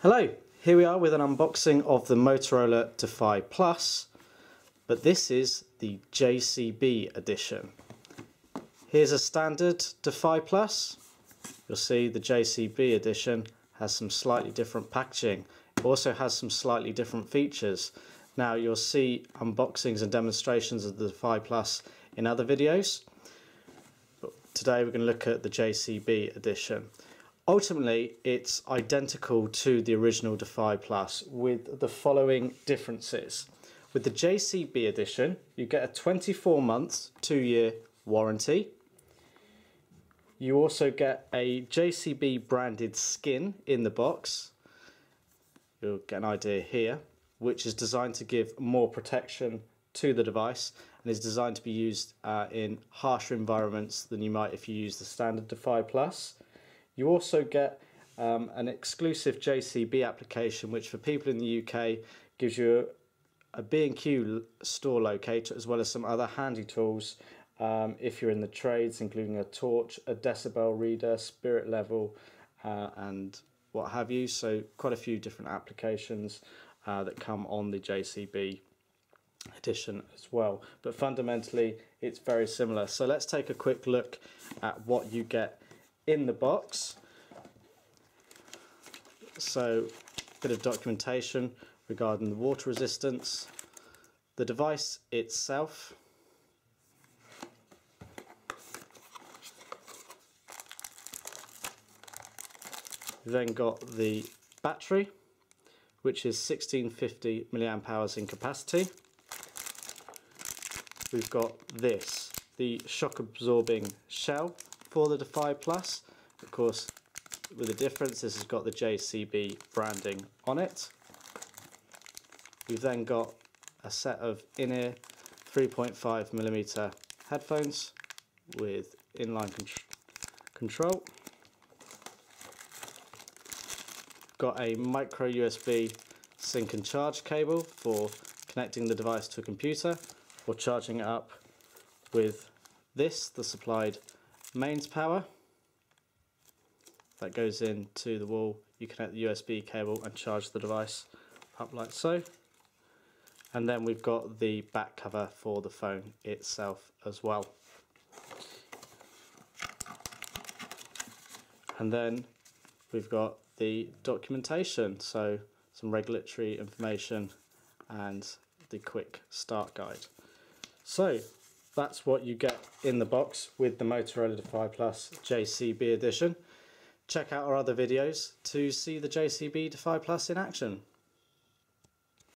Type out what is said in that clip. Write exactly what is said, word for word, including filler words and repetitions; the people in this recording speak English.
Hello, here we are with an unboxing of the Motorola Defy Plus, but this is the J C B edition. Here's a standard Defy Plus. You'll see the J C B edition has some slightly different packaging. It also has some slightly different features. Now you'll see unboxings and demonstrations of the Defy Plus in other videos, but today we're going to look at the J C B edition. Ultimately, it's identical to the original Defy Plus with the following differences. With the J C B edition, you get a twenty-four month, two year warranty. You also get a J C B branded skin in the box. You'll get an idea here, which is designed to give more protection to the device and is designed to be used uh, in harsher environments than you might if you use the standard Defy Plus. You also get um, an exclusive J C B application, which for people in the U K gives you a B and Q store locator as well as some other handy tools um, if you're in the trades, including a torch, a decibel reader, spirit level uh, and what have you. So quite a few different applications uh, that come on the J C B edition as well. But fundamentally it's very similar. So let's take a quick look at what you get in the box. So a bit of documentation regarding the water resistance, the device itself, we've then got the battery, which is sixteen fifty milliamp hours in capacity. We've got this, the shock absorbing shell for the Defy Plus. Of course, with a difference, this has got the J C B branding on it. We've then got a set of in-ear three point five millimeter headphones with inline con control. Got a micro U S B sync and charge cable for connecting the device to a computer or charging it up with this, the supplied mains power. That goes into the wall. You connect the U S B cable and charge the device up like so. And then we've got the back cover for the phone itself as well. And then we've got the documentation, so some regulatory information and the quick start guide. So that's what you get in the box with the Motorola Defy Plus J C B edition. Check out our other videos to see the J C B Defy Plus in action.